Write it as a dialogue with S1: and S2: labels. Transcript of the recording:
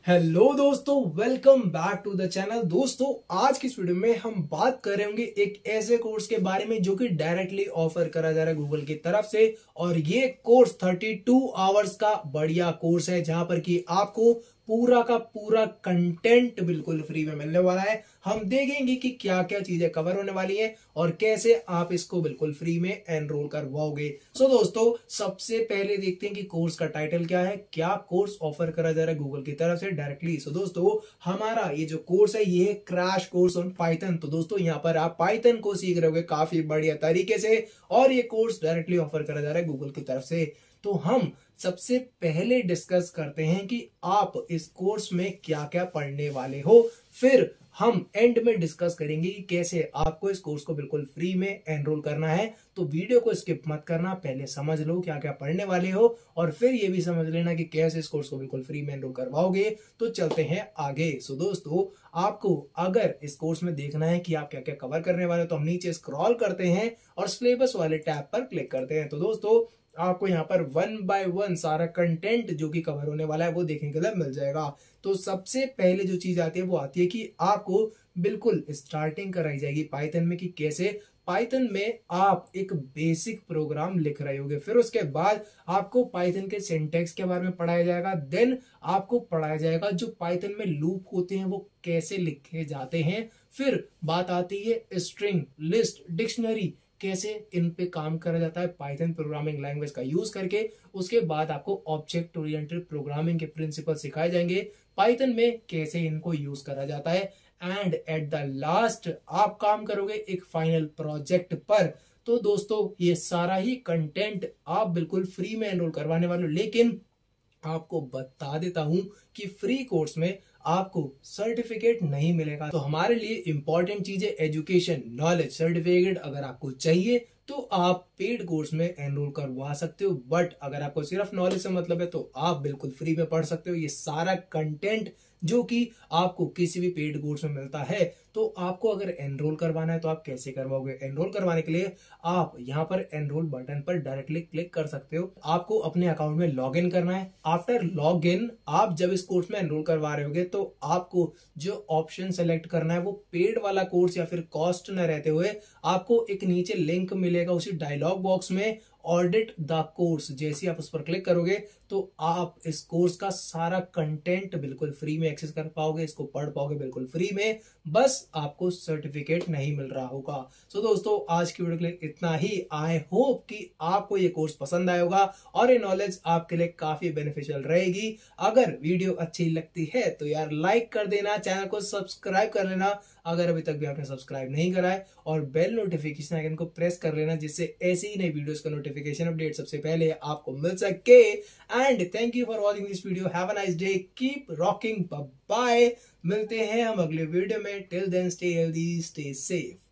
S1: Hello दोस्तों, welcome back to the channel. दोस्तों, आज की इस वीडियो में हम बात कर रहे होंगे एक ऐसे कोर्स के बारे में जो कि डायरेक्टली ऑफर करा जा रहा है गूगल की तरफ से। और ये कोर्स 32 आवर्स का बढ़िया कोर्स है जहां पर कि आपको पूरा का पूरा कंटेंट बिल्कुल फ्री में मिलने वाला है। हम देखेंगे कि क्या क्या चीजें कवर होने वाली हैं और कैसे आप इसको बिल्कुल फ्री में एनरोल करवाओगे। सो दोस्तों, सबसे पहले देखते हैं कि कोर्स का टाइटल क्या है, क्या कोर्स ऑफर करा जा रहा है गूगल की तरफ से डायरेक्टली। सो दोस्तों, हमारा ये जो कोर्स है ये क्रैश कोर्स ऑन पाइथन। तो दोस्तों, यहाँ पर आप पाइथन को सीख रहे होगे काफी बढ़िया तरीके से और ये कोर्स डायरेक्टली ऑफर करा जा रहा है गूगल की तरफ से। तो हम सबसे पहले डिस्कस करते हैं कि आप इस कोर्स में क्या क्या पढ़ने वाले हो, फिर हम एंड में डिस्कस करेंगे कि कैसे आपको इस कोर्स को बिल्कुल फ्री में एनरोल करना है। तो वीडियो को स्किप मत करना, पहले समझ लो क्या क्या पढ़ने वाले हो और फिर ये भी समझ लेना कि कैसे इस कोर्स को बिल्कुल फ्री में एनरोल करवाओगे। तो चलते हैं आगे। सो दोस्तों, आपको अगर इस कोर्स में देखना है कि आप क्या क्या कवर करने वाले हो तो हम नीचे स्क्रॉल करते हैं और सिलेबस वाले टैब पर क्लिक करते हैं। तो दोस्तों, आपको यहाँ पर 1 बाय 1 सारा कंटेंट जो कि कवर होने वाला है वो देखने के लिए मिल जाएगा। तो सबसे पहले जो चीज आती है वो आती है कि आपको बिल्कुल स्टार्टिंग कराई जाएगी पाइथन में कि कैसे पाइथन में आप एक बेसिक प्रोग्राम लिख रहे होगे। फिर उसके बाद आपको पाइथन के सिंटैक्स के बारे में पढ़ाया जाएगा। देन आपको पढ़ाया जाएगा जो पाइथन में लूप होते हैं वो कैसे लिखे जाते हैं। फिर बात आती है स्ट्रिंग, लिस्ट, डिक्शनरी, कैसे इन पे काम करा जाता है पाइथन प्रोग्रामिंग लैंग्वेज का यूज करके। उसके बाद आपको ऑब्जेक्ट ओरिएंटेड प्रोग्रामिंग के प्रिंसिपल सिखाए जाएंगे पाइथन में, कैसे इनको यूज करा जाता है। एंड एट द लास्ट आप काम करोगे एक फाइनल प्रोजेक्ट पर। तो दोस्तों, ये सारा ही कंटेंट आप बिल्कुल फ्री में एनरोल करवाने वाले हो। लेकिन आपको बता देता हूं कि फ्री कोर्स में आपको सर्टिफिकेट नहीं मिलेगा। तो हमारे लिए इंपॉर्टेंट चीज है एजुकेशन, नॉलेज। सर्टिफिकेट अगर आपको चाहिए तो आप पेड कोर्स में एनरोल करवा सकते हो, बट अगर आपको सिर्फ नॉलेज से मतलब है तो आप बिल्कुल फ्री में पढ़ सकते हो ये सारा कंटेंट जो कि आपको किसी भी पेड कोर्स में मिलता है। तो आपको अगर एनरोल करवाना है तो आप कैसे करवाओगे? एनरोल करवाने के लिए आप यहाँ पर एनरोल बटन पर डायरेक्टली क्लिक कर सकते हो। आपको अपने अकाउंट में लॉग इन करना है। आफ्टर लॉग इन आप जब इस कोर्स में एनरोल करवा रहे होगे तो आपको जो ऑप्शन सेलेक्ट करना है वो पेड वाला कोर्स या फिर कॉस्ट न रहते हुए आपको एक नीचे लिंक मिलेगा उसी डायलॉग बॉक्स में, ऑडिट द कोर्स। जैसे आप उस पर क्लिक करोगे तो आप इस कोर्स का सारा कंटेंट बिल्कुल फ्री में एक्सेस कर पाओगे, इसको पढ़ पाओगे बिल्कुल फ्री में। बस आपको सर्टिफिकेट नहीं मिल रहा होगा। सो दोस्तों, आज की वीडियो के लिए इतना ही। आई होप कि आपको ये कोर्स पसंद आया होगा और ये नॉलेज आपके लिए काफी बेनिफिशियल रहेगी। अगर वीडियो अच्छी लगती है तो यार लाइक कर देना, चैनल को सब्सक्राइब कर लेना अगर अभी तक भी आपने सब्सक्राइब नहीं करा है, और बेल नोटिफिकेशन आइकन को प्रेस कर लेना जिससे ऐसी ही नई वीडियोस का नोटिफिकेशन अपडेट सबसे पहले आपको मिल सके। And thank you for watching this video. Have a nice day, keep rocking, bye. मिलते हैं हम अगले वीडियो में। Till then stay healthy, stay safe.